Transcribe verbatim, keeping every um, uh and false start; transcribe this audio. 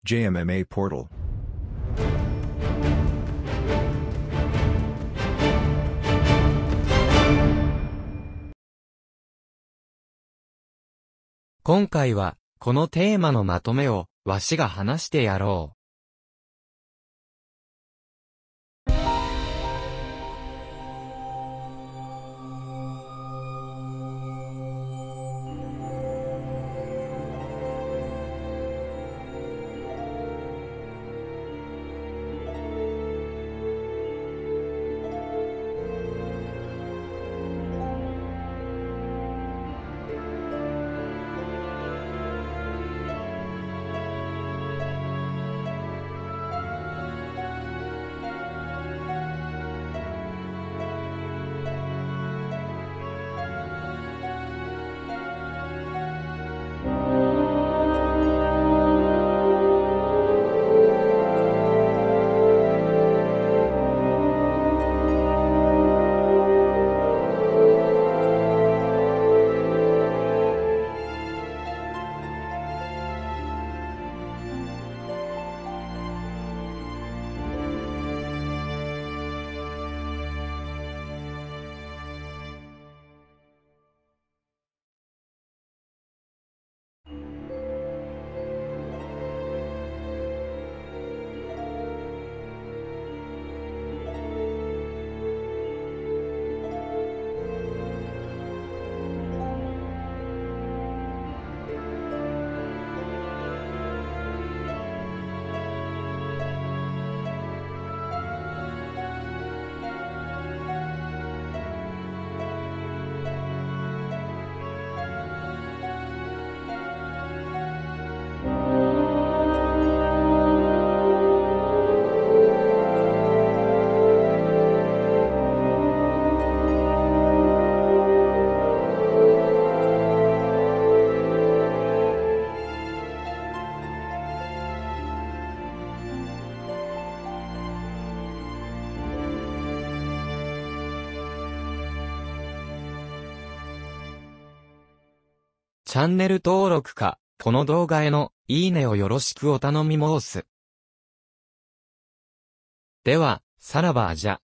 ジェイエムエムエー Portal。 今回は、このテーマのまとめを、わしが話してやろう。チャンネル登録か、この動画への、いいねをよろしくお頼み申す。では、さらばじゃ。